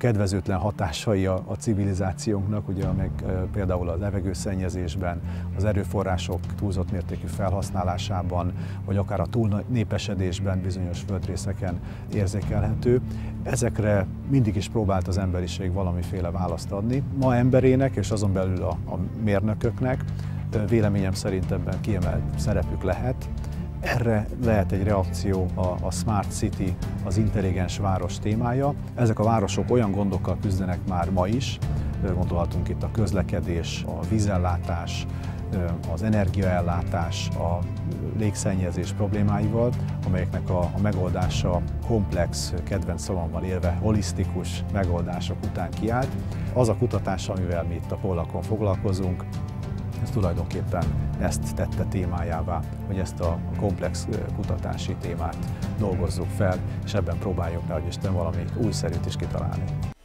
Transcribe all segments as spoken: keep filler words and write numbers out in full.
kedvezőtlen hatásai a, a civilizációnknak, ugye, meg például a levegőszennyezésben, az erőforrások túlzott mértékű felhasználásában, vagy akár a túlnépesedésben bizonyos földrészeken érzékelhető. Ezekre mindig is próbált az emberiség valamiféle választ adni. Ma emberének és azon belül a, a mérnököknek véleményem szerint ebben kiemelt szerepük lehet. Erre lehet egy reakció a, a Smart City, az intelligens város témája. Ezek a városok olyan gondokkal küzdenek már ma is, gondolhatunk itt a közlekedés, a vízellátás, az energiaellátás, a légszennyezés problémáival, amelyeknek a, a megoldása komplex, kedvenc szavammal élve, holisztikus megoldások után kiállt. Az a kutatás, amivel mi itt a Pollakon foglalkozunk, ez tulajdonképpen ezt tette témájává, hogy ezt a komplex kutatási témát dolgozzuk fel, és ebben próbáljuk, nehogy Isten, valami újszerűt is kitalálni.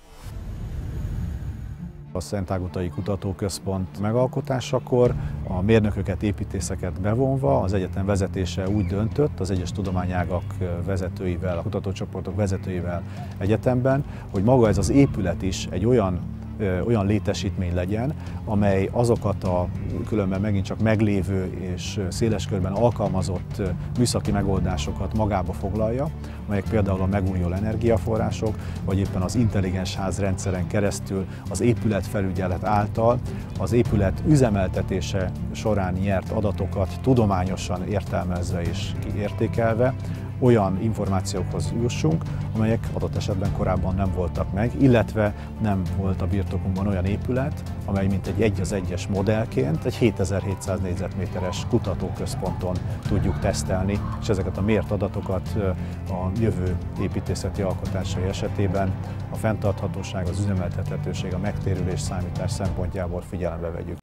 A Szentágotai Kutatóközpont megalkotásakor a mérnököket, építészeket bevonva az egyetem vezetése úgy döntött, az egyes tudományágak vezetőivel, a kutatócsoportok vezetőivel egyetemben, hogy maga ez az épület is egy olyan olyan létesítmény legyen, amely azokat a különben megint csak meglévő és széles körben alkalmazott műszaki megoldásokat magába foglalja, amelyek például a megújuló energiaforrások, vagy éppen az intelligens házrendszeren keresztül az épületfelügyelet által az épület üzemeltetése során nyert adatokat tudományosan értelmezve és kiértékelve olyan információkhoz jussunk, amelyek adott esetben korábban nem voltak meg, illetve nem volt a birtokunkban olyan épület, amely mint egy egy az egyes modellként egy hétezer-hétszáz négyzetméteres kutatóközponton tudjuk tesztelni, és ezeket a mért adatokat a jövő építészeti alkotásai esetében a fenntarthatóság, az üzemeltethetőség, a megtérülés számítás szempontjából figyelembe vegyük.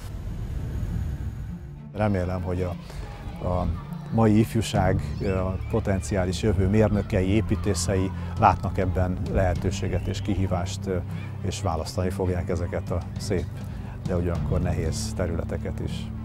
Remélem, hogy a, a mai ifjúság, a potenciális jövő mérnökei, építészei látnak ebben lehetőséget és kihívást, és választani fogják ezeket a szép, de ugyanakkor nehéz területeket is.